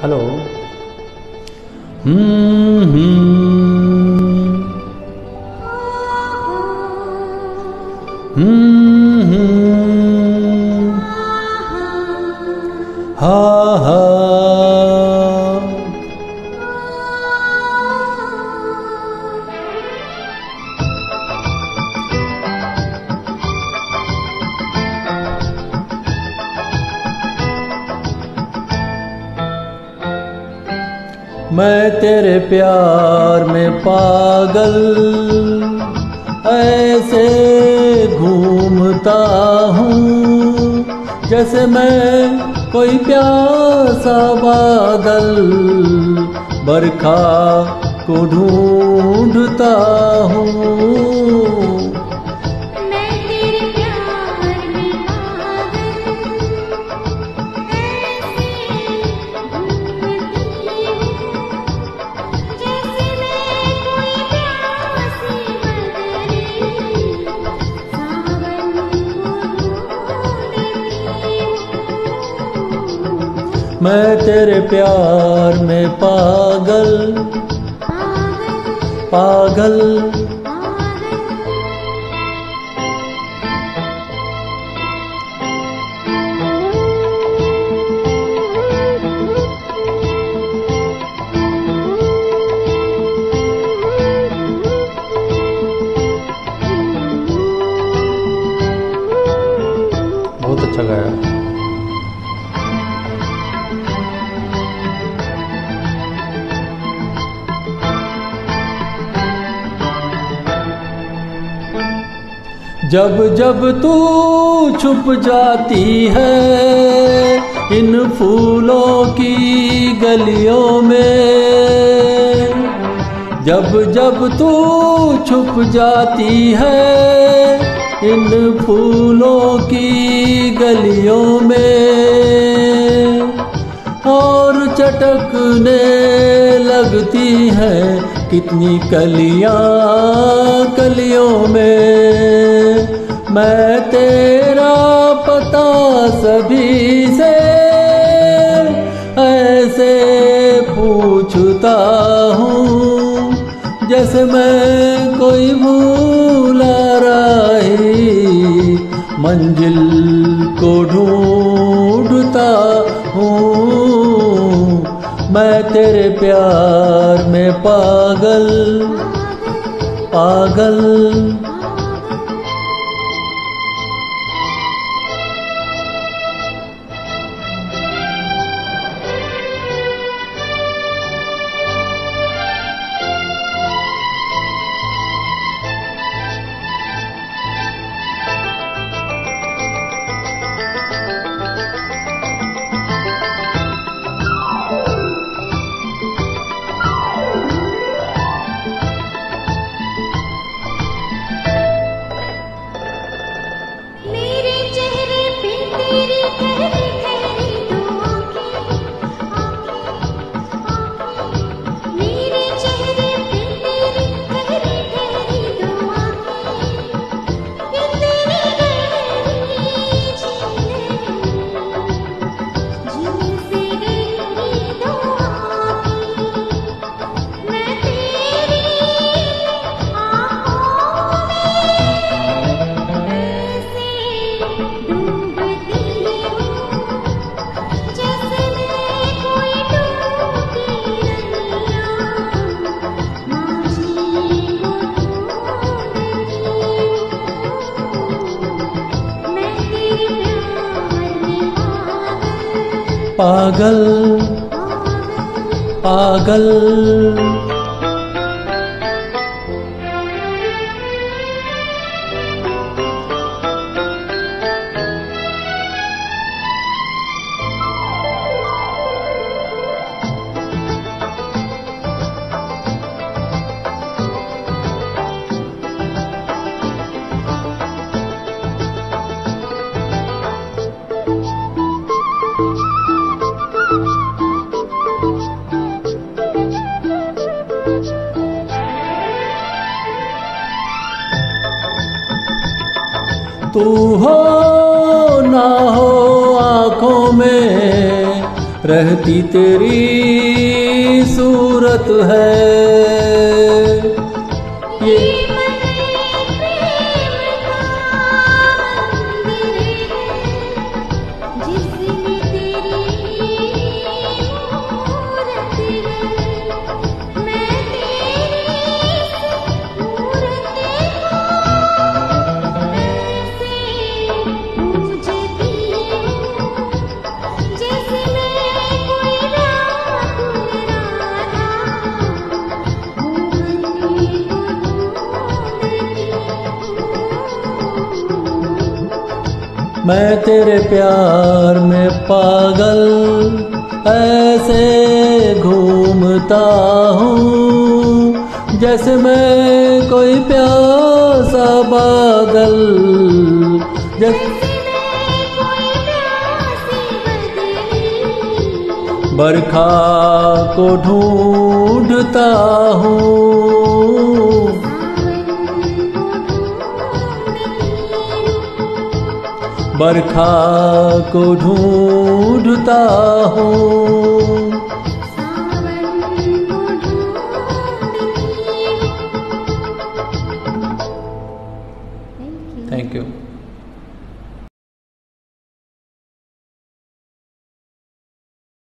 Hello. हा हा मैं तेरे प्यार में पागल ऐसे घूमता हूँ जैसे मैं कोई प्यासा बादल बरखा को ढूंढता हूँ। मैं तेरे प्यार में पागल पागल बहुत अच्छा गाया। जब जब तू छुप जाती है इन फूलों की गलियों में, जब जब तू छुप जाती है इन फूलों की गलियों में और चटकने लगती हैं कितनी कलियां कलियों में। मैं तेरा पता सभी से ऐसे पूछता हूँ जैसे मैं कोई भूला राही मंजिल को ढूंढता हूँ। मैं तेरे प्यार में पागल पागल। पागल पागल तू हो ना हो आँखों में रहती तेरी सूरत है। ये मैं तेरे प्यार में पागल ऐसे घूमता हूँ, जैसे मैं कोई प्यासा बादल। बरखा को ढूंढता हूँ, बरखा को ढूंढता हूँ। Thank you.